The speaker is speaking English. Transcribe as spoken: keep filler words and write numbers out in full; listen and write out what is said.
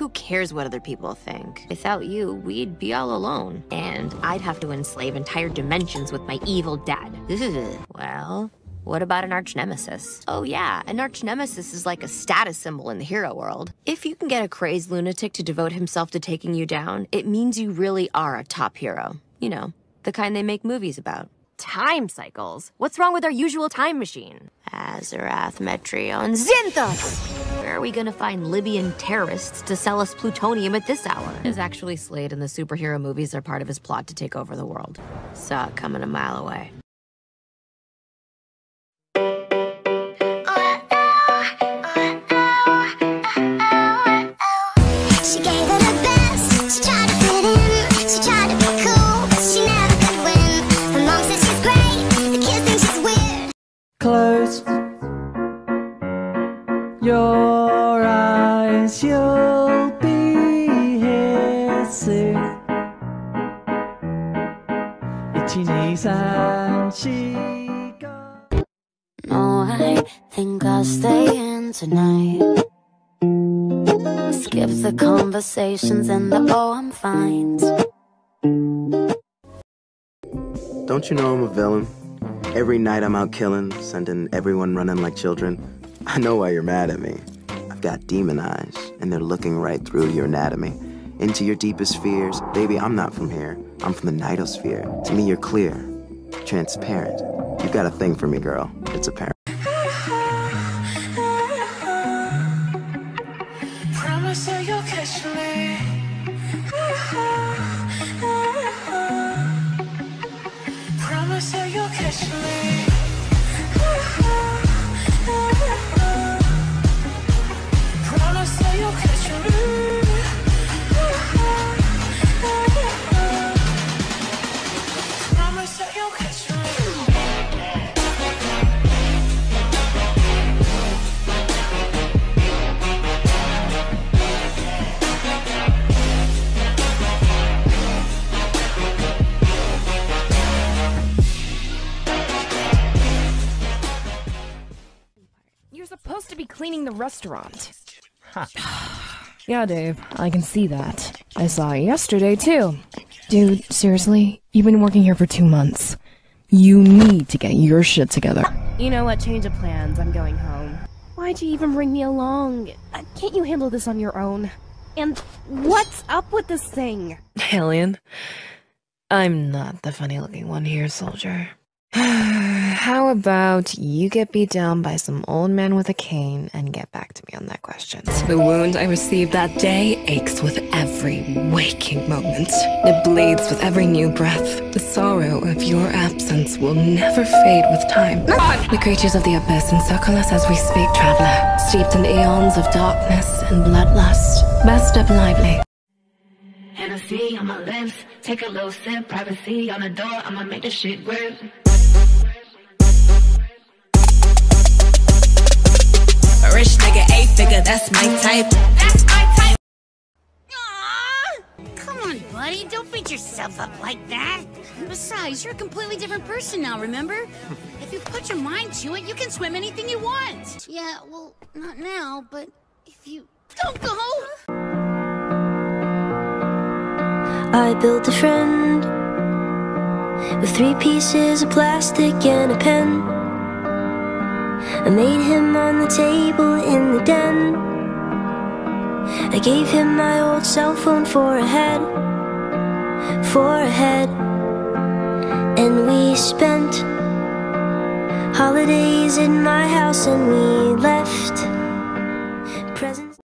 Who cares what other people think? Without you, we'd be all alone. And I'd have to enslave entire dimensions with my evil dad. Well, what about an arch nemesis? Oh yeah, an arch nemesis is like a status symbol in the hero world. If you can get a crazed lunatic to devote himself to taking you down, it means you really are a top hero. You know, the kind they make movies about. Time cycles? What's wrong with our usual time machine? Azarath, Metreon, Zinthos! Where are we gonna find Libyan terrorists to sell us plutonium at this hour? Is actually Slade and the superhero movies are part of his plot to take over the world. Saw it coming a mile away. Close your eyes, you'll be here soon. No, I think I'll stay in tonight. Skip the conversations and the oh, I'm fine. Don't you know I'm a villain? Every night I'm out killing, sending everyone running like children. I know why you're mad at me. I've got demon eyes, and they're looking right through your anatomy. Into your deepest fears. Baby, I'm not from here. I'm from the Nightosphere. To me, you're clear, transparent. You've got a thing for me, girl. It's apparent. Promise that you'll catch me. Promise that you'll catch me. Promise that you'll catch me. Promise that you'll catch me. You're supposed to be cleaning the restaurant. Huh. Yeah, Dave, I can see that. I saw it yesterday, too. Dude, seriously, you've been working here for two months. You need to get your shit together. You know what? Change of plans. I'm going home. Why'd you even bring me along? Uh, Can't you handle this on your own? And what's up with this thing? Alien, I'm not the funny-looking one here, soldier. How about you get beat down by some old man with a cane and get back to me on that question? The wound I received that day aches with every waking moment. It bleeds with every new breath. The sorrow of your absence will never fade with time. The creatures of the abyss encircle us as we speak, traveler, steeped in eons of darkness and bloodlust. Best step lively. Hennessy on my lips, take a little sip, privacy on the door, I'ma make this shit grip. A rich nigga, eight figure, that's my type. That's my type. Aww! Come on, buddy, don't beat yourself up like that. Besides, you're a completely different person now, remember? If you put your mind to it, you can swim anything you want. Yeah, well, not now, but if you don't go. I built a friend with three pieces of plastic and a pen. I made him on the table in the den. I gave him my old cell phone for a head, for a head. And we spent holidays in my house and we left